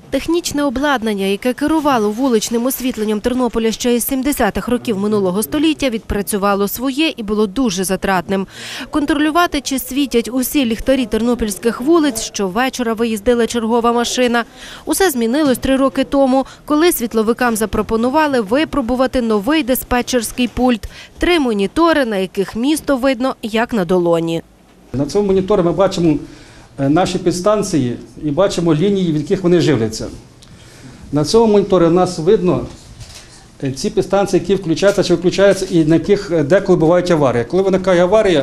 Технічне обладнання, яке керувало вуличним освітленням Тернополя ще із 70-х років минулого століття, відпрацювало своє і було дуже затратним. Контролювати, чи світять усі ліхтарі тернопільських вулиць, щовечора виїздила чергова машина. Усе змінилось 3 роки тому, коли світловикам запропонували випробувати новий диспетчерський пульт. 3 монітори, на яких місто видно, як на долоні. На цьому моніторі ми бачимо наші підстанції і бачимо лінії, від яких вони живляться. На цьому моніторі у нас видно ці підстанції, які включаються чи виключаються, і на яких деколи бувають аварії. Коли виникає аварія,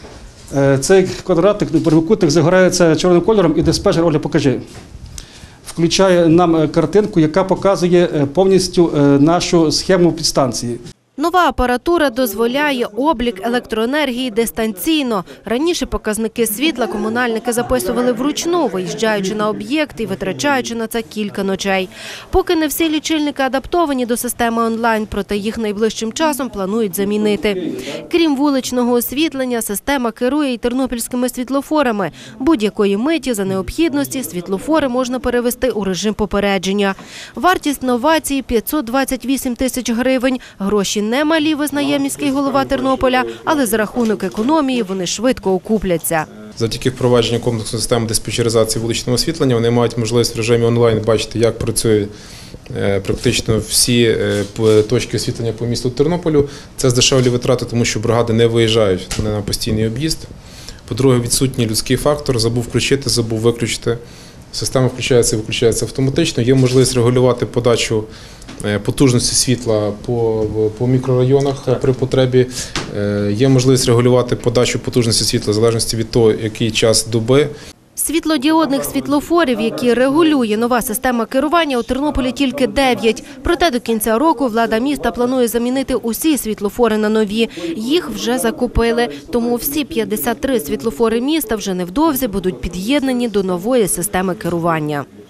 цей квадратик, прямокутник загорається чорним кольором, і диспетчер, Оля, покажи, включає нам картинку, яка показує повністю нашу схему підстанції. Нова апаратура дозволяє облік електроенергії дистанційно. Раніше показники світла комунальники записували вручну, виїжджаючи на об'єкт і витрачаючи на це кілька ночей. Поки не всі лічильники адаптовані до системи онлайн, проте їх найближчим часом планують замінити. Крім вуличного освітлення, система керує і тернопільськими світлофорами. Будь-якої миті за необхідності світлофори можна перевести у режим попередження. Вартість новації – 528 тисяч гривень. Гроші немалі, визнає міський голова Тернополя, але за рахунок економії вони швидко окупляться. Завдяки впровадженню комплексної системи диспетчеризації вуличного освітлення вони мають можливість в режимі онлайн бачити, як працюють практично всі точки освітлення по місту Тернополю. Це здешевлює витрати, тому що бригади не виїжджають на постійний об'їзд. По-друге, відсутній людський фактор, забув включити, забув виключити. Система включається і виключається автоматично. Є можливість регулювати подачу потужності світла по мікрорайонах при потребі. Є можливість регулювати подачу потужності світла в залежності від того, який час доби. Світлодіодних світлофорів, які регулює нова система керування, у Тернополі тільки 9. Проте до кінця року влада міста планує замінити усі світлофори на нові. Їх вже закупили, тому всі 53 світлофори міста вже невдовзі будуть під'єднані до нової системи керування.